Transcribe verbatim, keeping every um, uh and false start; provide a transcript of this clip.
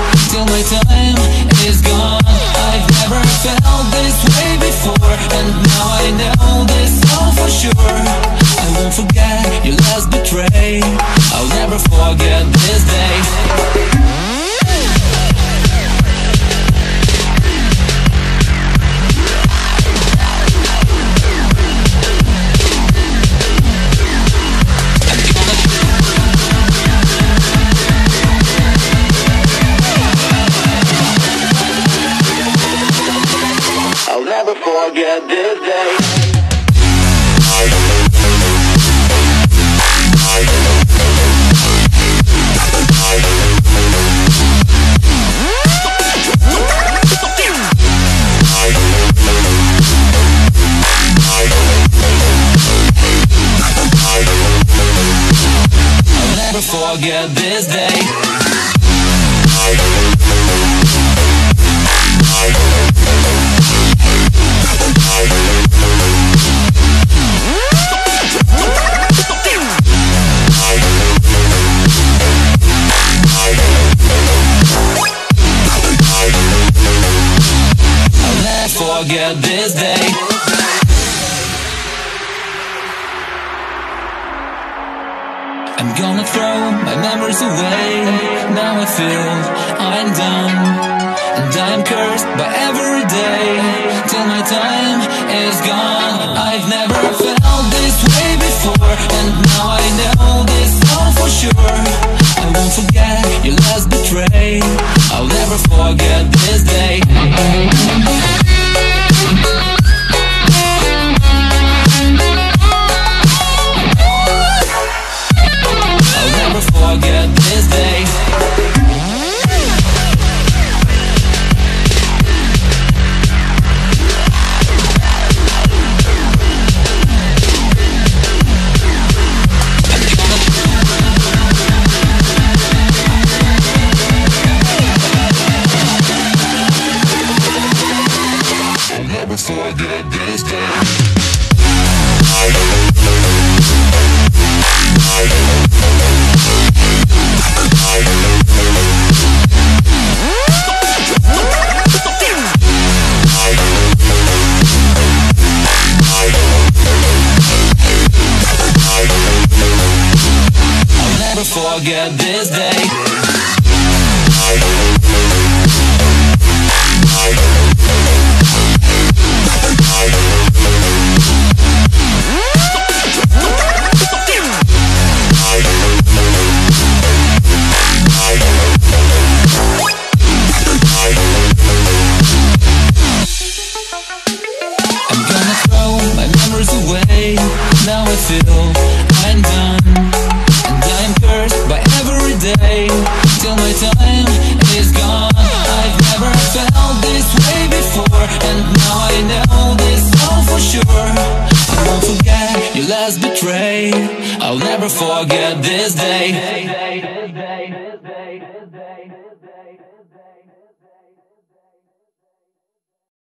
till my time is gone. I've never felt this way before, and now I know this all for sure. I won't forget your last betray. I'll never forget this day. Never forget this day. I'll never forget this day. Forget this day. I'm gonna throw my memories away. Now I feel I'm done, and I'm cursed by every day till my time is gone. I've never felt this way before, and now I know this all for sure. I won't forget your last betray. I'll never forget this day. Forget this day. I'll never forget this day. Forget this day. I'm gonna throw my memories away. Now I feel I'm done, by every day till my time is gone. I've never felt this way before, and now I know this all for sure. I won't forget your last betray. I'll never forget this day.